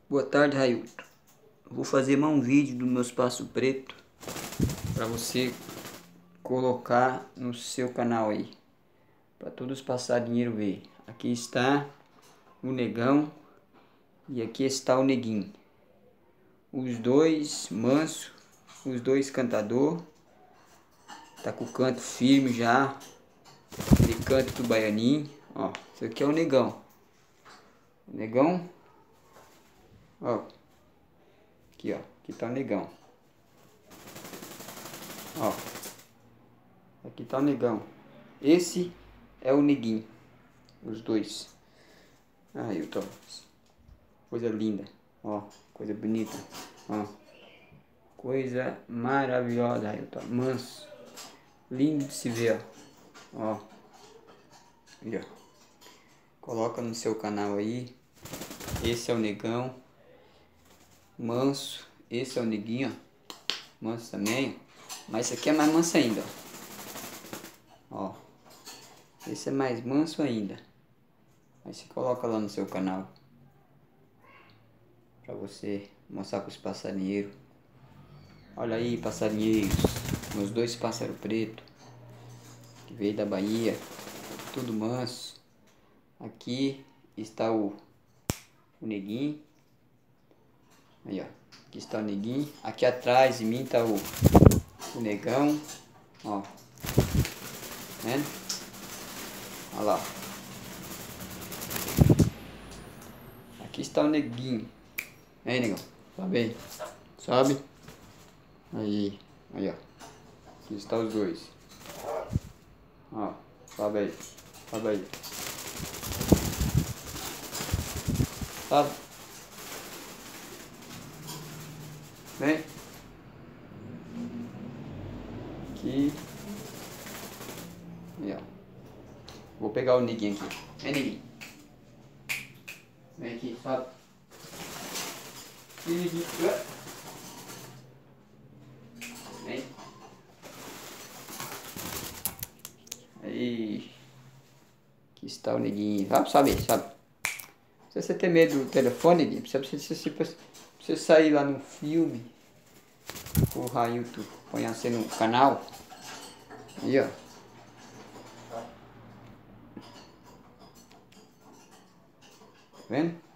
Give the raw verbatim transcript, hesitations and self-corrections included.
Boa tarde, Railton. Vou fazer mais um vídeo do meu espaço preto para você colocar no seu canal aí, para todos passarinheiros ver. Aqui está o negão e aqui está o neguinho. Os dois manso, os dois cantador. Tá com o canto firme já. Aquele canto do baianinho. Ó, isso aqui é o negão. O negão. Ó. Aqui, ó. Aqui tá o negão. Ó. Aqui tá o negão. Esse é o neguinho. Os dois. Aí, eu tô. Coisa linda. Ó. Coisa bonita. Ó. Coisa maravilhosa. Aí, eu tô. Manso. Lindo de se ver, ó. Ó. Aí, ó. Coloca no seu canal aí. Esse é o negão. Manso. Esse é o neguinho, ó. Manso também. Mas esse aqui é mais manso ainda, ó. Ó. Esse é mais manso ainda. Aí você coloca lá no seu canal. Pra você mostrar pros passarinheiros. Olha aí, passarinheiros. Meus dois pássaros pretos. Que veio da Bahia. Tudo manso. Aqui está o, o neguinho. Aí, ó. Aqui está o neguinho. Aqui atrás de mim está o, o negão. Ó. Vendo? Olha lá. Aqui está o neguinho. Aí, negão. Sobe aí. Sobe. Aí. Aí, ó. Aqui está os dois. Ó. Sobe aí. Sobe aí. Sobe. Vem. Aqui. Aí, ó. Vou pegar o neguinho aqui. Vem, neguinho. Vem aqui, sobe. Aqui, neguinho. Vem. Aí. Aqui está o neguinho. Sobe, sobe, sobe. Se você tem medo do telefone, neguinho, você precisa você, você sair lá no filme. O Railton põe você no canal. Aí, ó. Tá vendo?